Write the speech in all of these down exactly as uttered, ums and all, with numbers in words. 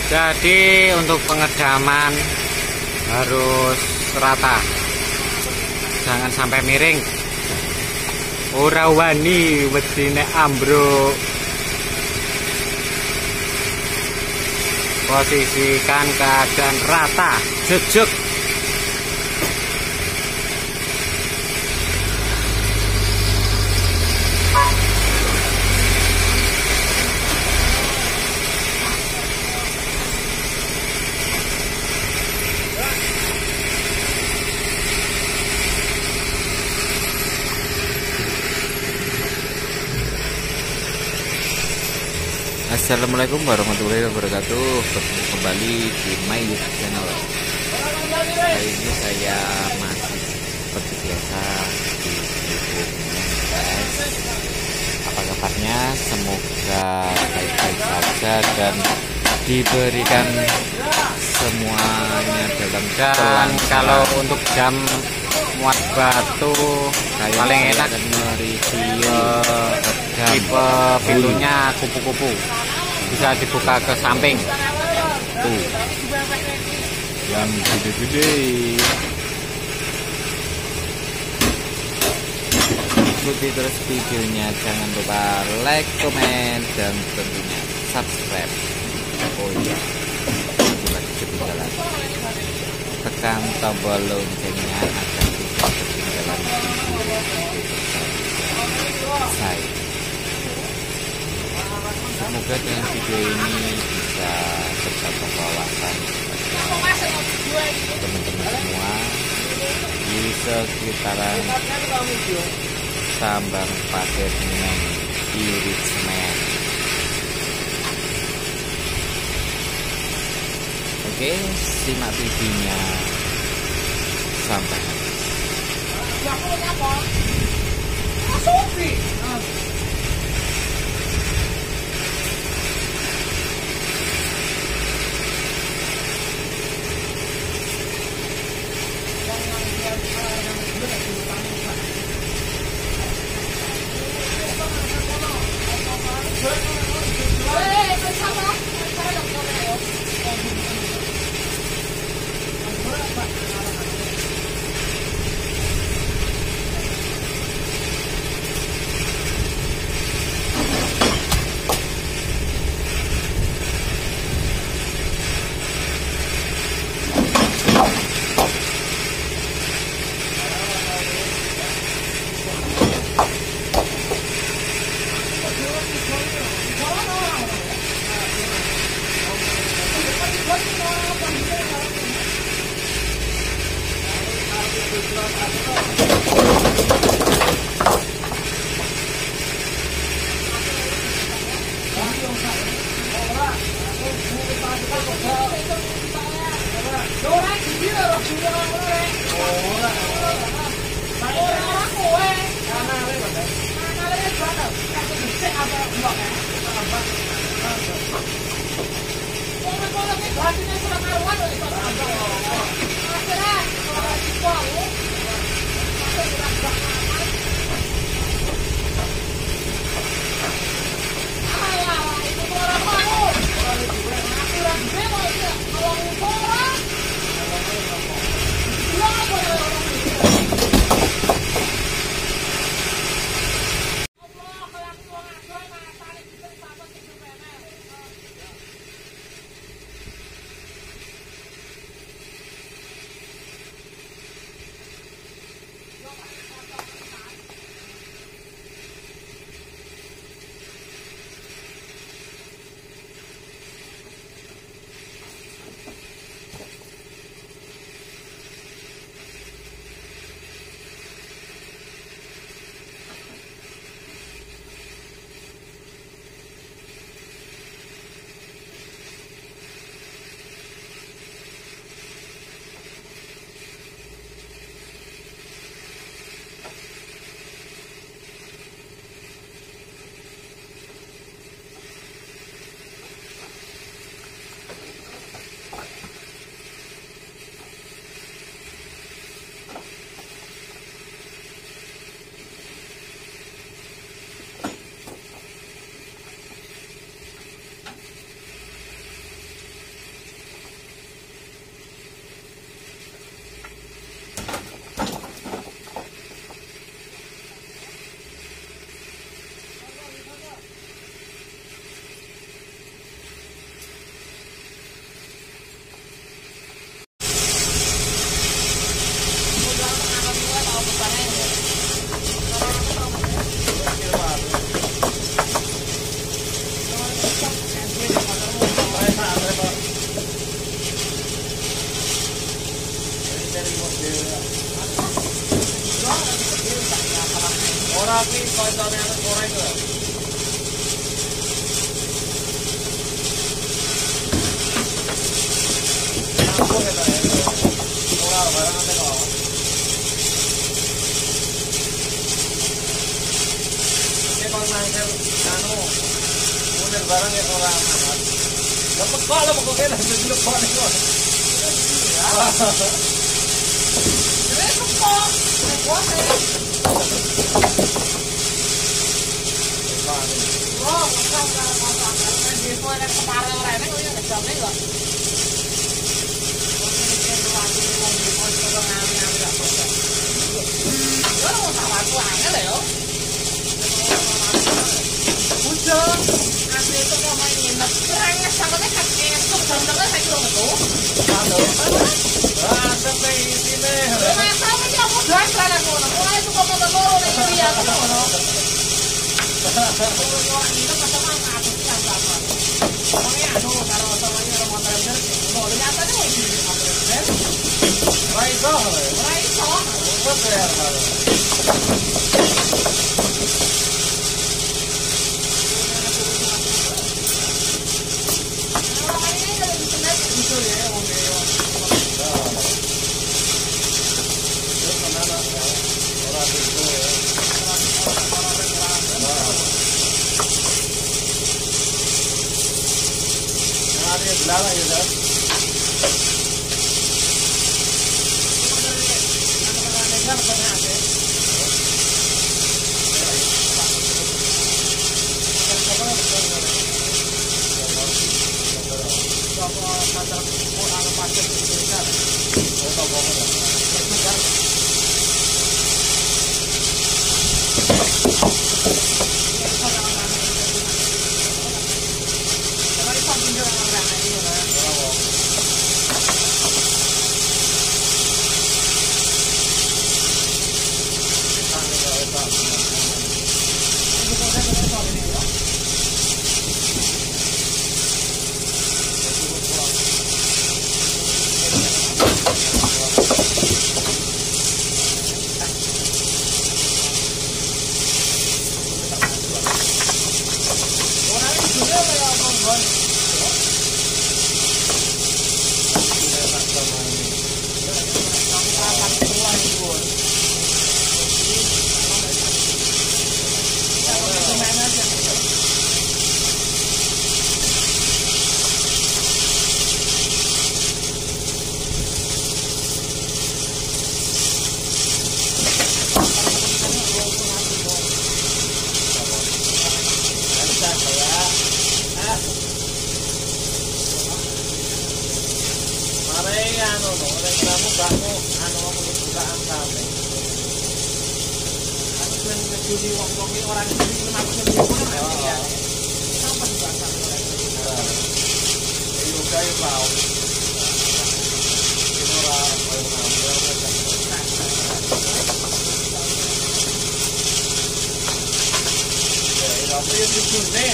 Jadi untuk pengedaman harus rata, jangan sampai miring. Ora wani wedine ambruk. Posisikan keadaan rata, jejuk. Assalamualaikum warahmatullahi wabarakatuh. Bertemu kembali di my YouTube channel. Hari ini saya masih seperti biasa di YouTube guys. Apa kabarnya? Semoga baik-baik saja dan diberikan semuanya dalam Dan kalau untuk jam muat batu paling enak mereview uh, tipe pintunya kupu-kupu, bisa dibuka ke samping tuh yang gede-gede. Ikuti terus videonya, jangan lupa like, komen, dan tentunya subscribe. Oh iya, lagi ketinggalan, tekan tombol loncengnya agar tidak ketinggalan video saya. Semoga dengan video ini bisa bertambah wawasan teman-teman semua di sekitaran tambang pasir Mineng Irit Semen. Oke, simak videonya sampai habis. rapi koncone anu goreng lho. Aku kata ya. Ora barang ate kok. Ini kon mangkel anu munir barang ya ora aman. Dapat kok lho kok kene jadi lupa nih kok. Ini kok kok oh, bukan kalau kan di semua ada kepala orang ini kok ya jamnya kok. Ujung, asli itu kok main nginep. Kerangnya sangatnya kan esok jam-jamnya saya kira itu. Ah, sampai sini. Nah, sama dia aku doang kan aku. Mulai itu kok mau telur nih dia aku ngono. Orang itu macam-macam aku sih apa. Pokoknya anu kalau samanya orang motor bener, ngono nyatanya wis di motor bener. Ora iso, ora iso. Betul ya. Lala ya dah. Anu no, kamu kamu anu mau bukaan kami. Aku kan ngejudi wong-wong ini orang ini aku sendiri ya. Sama juga sama orang ini. Iyo kayak bau. Ini orang mau ngambil. Ya, itu yang disuntik.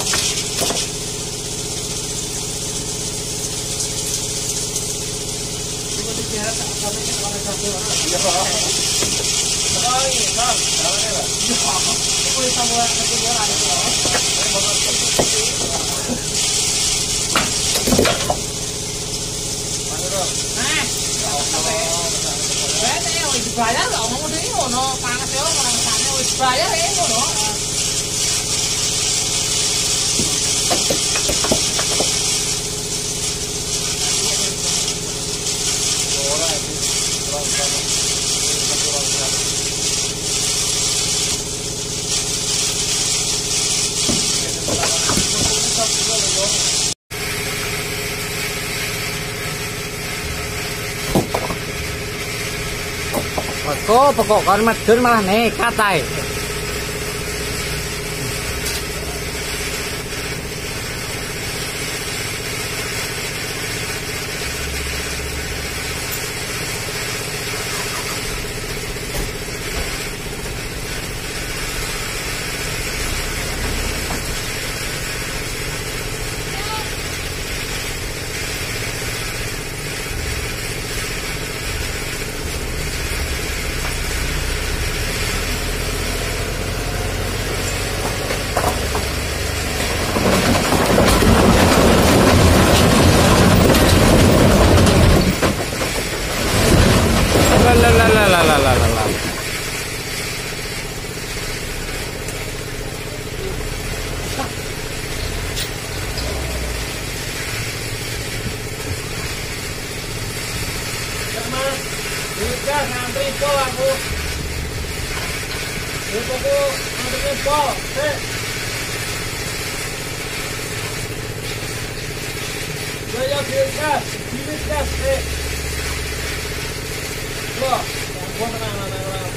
Ya, tak sampai ke orang satu orang. Ya. Oh, ini, Bang. Jalannya lah. Ya. Kok sama orang satu orang itu. Mana dong? Nah, sampai. Bete, wis bayar lho, ngomong dhewe ngono. Panas yo orang sana wis bayar ya ngono. Kok pokok kon medun malah nekat ae. Lupa ko, ano rin po, eh. Saya gas, bilis gas, eh. Wah, yang gua tenang, tenang, tenang.